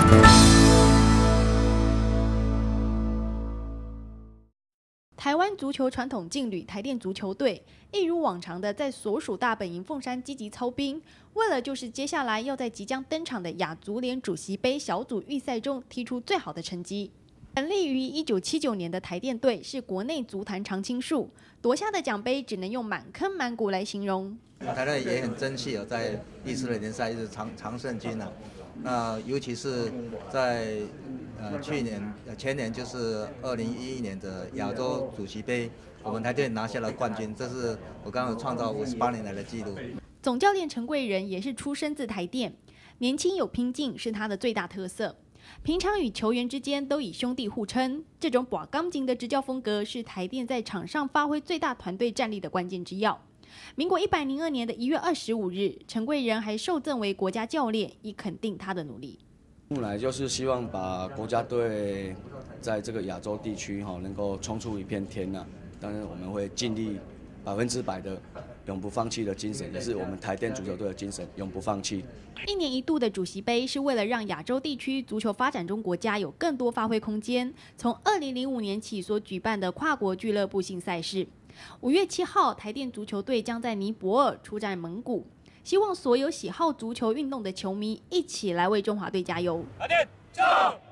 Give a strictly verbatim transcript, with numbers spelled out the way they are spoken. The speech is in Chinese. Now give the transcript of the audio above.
台湾足球传统劲旅台电足球队，一如往常的在所属大本营凤山积极操兵，为了就是接下来要在即将登场的亚足联主席杯小组预赛中踢出最好的成绩。成立于一九七九年的台电队是国内足坛常青树，夺下的奖杯只能用满坑满谷来形容。 台电也很争气哦，在历次的联赛一直常常胜军啊。那尤其是在呃去年、呃前年就是二零一一年的亚洲主席杯，我们台电拿下了冠军，这是我刚刚创造五十八年来的纪录。 总教练陈贵仁也是出身自台电，年轻有拼劲是他的最大特色。平常与球员之间都以兄弟互称，这种把钢筋的执教风格是台电在场上发挥最大团队战力的关键之要。民国一百零二年的一月二十五日，陈贵仁还受赠为国家教练，以肯定他的努力。 本来就是希望把国家队在这个亚洲地区哈能够冲出一片天呐、啊，当然我们会尽力百分之百的永不放弃的精神，也是我们台电足球队的精神，永不放弃。 一年一度的主席杯是为了让亚洲地区足球发展中国家有更多发挥空间。从二零零五年起所举办的跨国俱乐部性赛事，五月七号，台电足球队将在尼泊尔出战蒙古，希望所有喜好足球运动的球迷一起来为中华队加油。 台电加油！